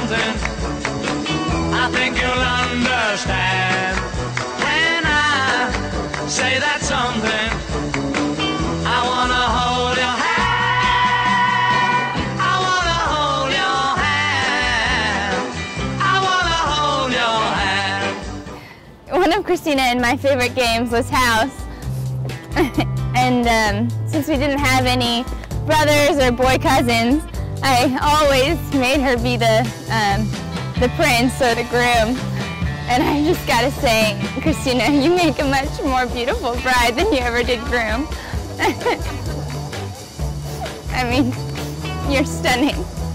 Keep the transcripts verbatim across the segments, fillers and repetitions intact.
something I think you'll understand when I say that something. I wanna hold your hand. I wanna hold your hand. I wanna hold your hand. One of Christina and my favorite games was House. And um, since we didn't have any brothers or boy cousins, I always made her be the, um, the prince or the groom. And I just gotta say, Christina, you make a much more beautiful bride than you ever did groom. I mean, you're stunning.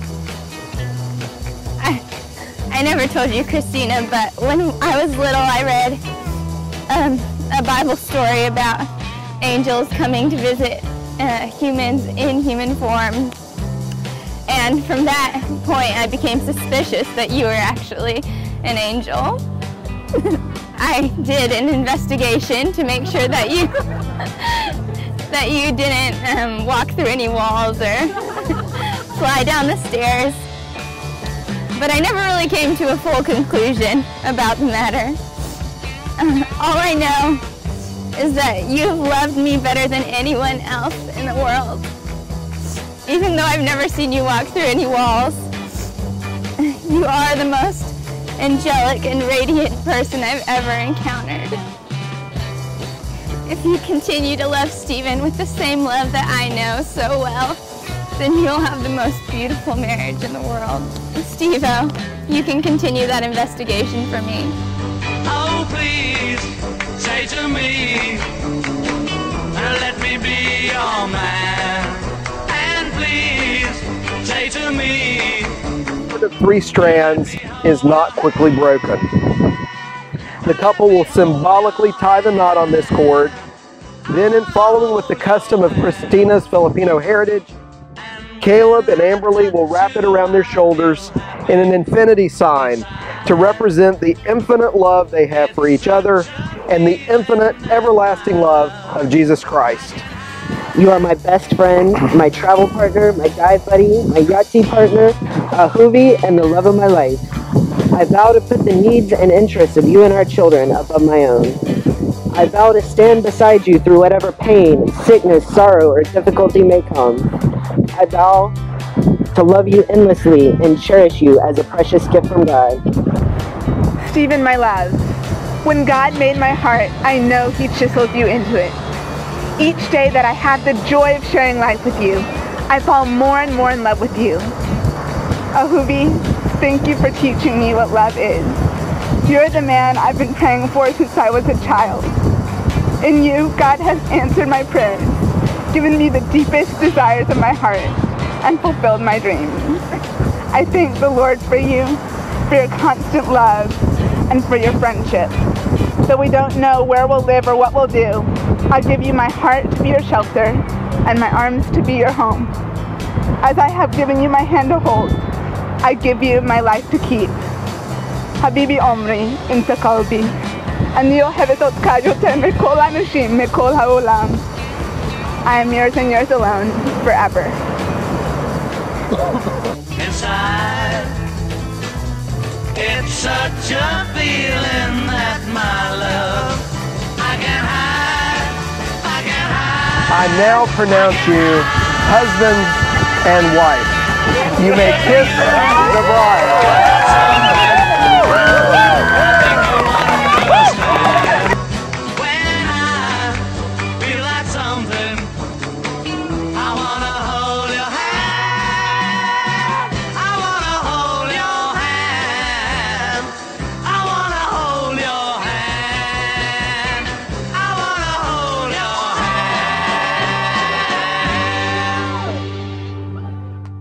I, I never told you, Christina, but when I was little, I read um, a Bible story about angels coming to visit uh, humans in human form. And from that point, I became suspicious that you were actually an angel. I did an investigation to make sure that you that you didn't um, walk through any walls or fly down the stairs. But I never really came to a full conclusion about the matter. Uh, all I know is that you've loved me better than anyone else in the world. Even though I've never seen you walk through any walls, you are the most angelic and radiant person I've ever encountered. If you continue to love Stephen with the same love that I know so well, then you'll have the most beautiful marriage in the world. Steve-O, you can continue that investigation for me. Oh, please, say to me, let me be your man. And please, say to me, the three strands is not quickly broken. The couple will symbolically tie the knot on this cord. Then, in following with the custom of Christina's Filipino heritage, Caleb and Amberly will wrap it around their shoulders in an infinity sign to represent the infinite love they have for each other and the infinite, everlasting love of Jesus Christ. You are my best friend, my travel partner, my dive buddy, my Yahtzee partner, a hoovie, and the love of my life. I vow to put the needs and interests of you and our children above my own. I vow to stand beside you through whatever pain, sickness, sorrow, or difficulty may come. I vow to love you endlessly and cherish you as a precious gift from God. Stephen, my love, when God made my heart, I know He chiseled you into it. Each day that I have the joy of sharing life with you, I fall more and more in love with you. Ahubi, thank you for teaching me what love is. You're the man I've been praying for since I was a child. In you, God has answered my prayers, given me the deepest desires of my heart, and fulfilled my dreams. I thank the Lord for you, for your constant love, and for your friendship. Though we don't know where we'll live or what we'll do, I give you my heart to be your shelter, and my arms to be your home. As I have given you my hand to hold, I give you my life to keep. Habibi Omri, Inta Kalbi, Aniyo Hevetot Kayoten Mikol Anushim Mikol Haolam. I am yours and yours alone, forever. inside, it's such a feeling that my love, I can't hide, I can't hide. I now pronounce you husband and wife. You may kiss the bride.